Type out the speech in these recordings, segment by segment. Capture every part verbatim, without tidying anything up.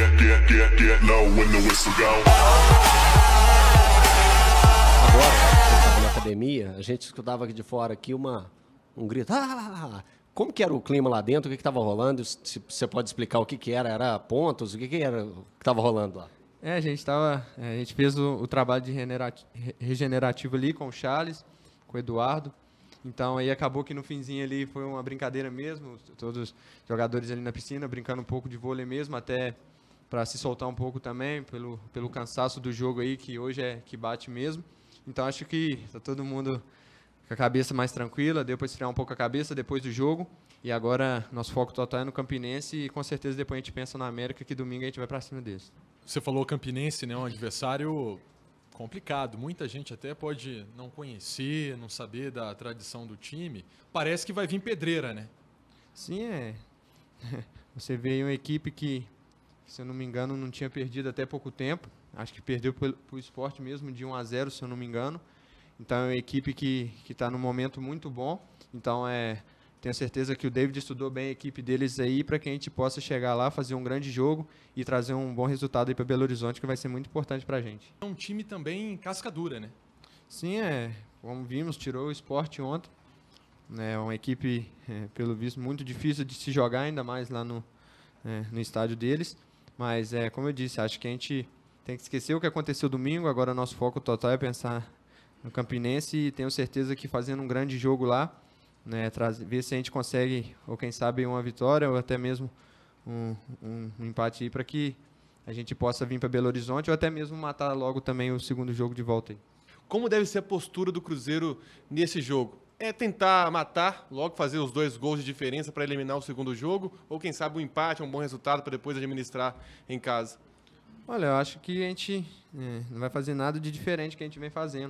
get, get, get, get low when the whistle go. Agora, eu estava na academia, a gente escutava aqui de fora aqui uma, um grito. Ah! Como que era o clima lá dentro? O que estava rolando? Se você pode explicar o que, que era? Era pontos? O que, que era o que estava rolando lá? É, a gente tava, a gente fez o, o trabalho de regenerativo ali com o Charles, com o Eduardo. Então aí acabou que no finzinho ali foi uma brincadeira mesmo, todos os jogadores ali na piscina brincando um pouco de vôlei mesmo, até para se soltar um pouco também pelo pelo cansaço do jogo aí, que hoje é que bate mesmo. Então acho que tá todo mundo com a cabeça mais tranquila, deu para esfriar um pouco a cabeça depois do jogo. E agora nosso foco total é no Campinense e com certeza depois a gente pensa na América, que domingo a gente vai para cima deles. Você falou Campinense, né, um adversário complicado. Muita gente até pode não conhecer, não saber da tradição do time. Parece que vai vir pedreira, né? Sim, é. Você vê aí uma equipe que, se eu não me engano, não tinha perdido até pouco tempo. Acho que perdeu para o Sport mesmo de um a zero, se eu não me engano. Então é uma equipe que que está num momento muito bom. Então é tenho certeza que o David estudou bem a equipe deles aí para que a gente possa chegar lá, fazer um grande jogo e trazer um bom resultado aí para Belo Horizonte, que vai ser muito importante para a gente. É um time também casca dura, né? Sim, é. Como vimos, tirou o Sport ontem. É uma equipe, é, pelo visto, muito difícil de se jogar, ainda mais lá no, é, no estádio deles. Mas, é, como eu disse, acho que a gente tem que esquecer o que aconteceu domingo. Agora nosso foco total é pensar no Campinense e tenho certeza que fazendo um grande jogo lá, né, trazer, ver se a gente consegue, ou quem sabe, uma vitória ou até mesmo um, um, um empate aí para que a gente possa vir para Belo Horizonte ou até mesmo matar logo também o segundo jogo de volta aí. Como deve ser a postura do Cruzeiro nesse jogo? É tentar matar, logo fazer os dois gols de diferença para eliminar o segundo jogo, ou quem sabe um empate, um bom resultado para depois administrar em casa? Olha, eu acho que a gente é, não vai fazer nada de diferente que a gente vem fazendo.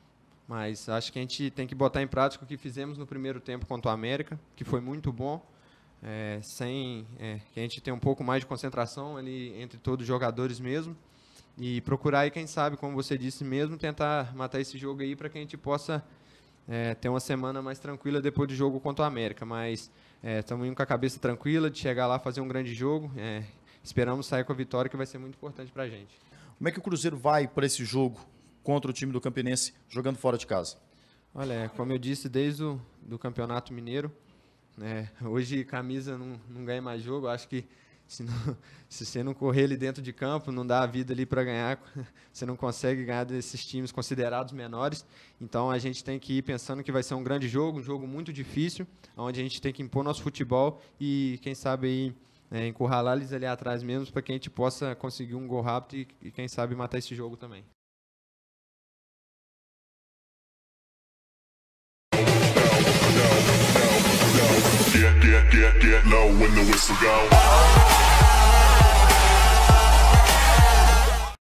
Mas acho que a gente tem que botar em prática o que fizemos no primeiro tempo contra o América, que foi muito bom, é, sem é, que a gente tenha um pouco mais de concentração ali entre todos os jogadores mesmo, e procurar aí, quem sabe, como você disse mesmo, tentar matar esse jogo aí para que a gente possa é, ter uma semana mais tranquila depois do jogo contra o América. Mas estamos é, indo com a cabeça tranquila de chegar lá, fazer um grande jogo, é, esperamos sair com a vitória, que vai ser muito importante para a gente. Como é que o Cruzeiro vai para esse jogo contra o time do Campinense, jogando fora de casa? Olha, como eu disse, desde o do Campeonato Mineiro, né, hoje camisa não, não ganha mais jogo, acho que se, não, se você não correr ali dentro de campo, não dá a vida ali para ganhar, você não consegue ganhar desses times considerados menores. Então a gente tem que ir pensando que vai ser um grande jogo, um jogo muito difícil, onde a gente tem que impor nosso futebol e, quem sabe, aí, é, encurralar eles ali atrás mesmo, para que a gente possa conseguir um gol rápido e, e, quem sabe, matar esse jogo também. Get, get, get, get low when the whistle go.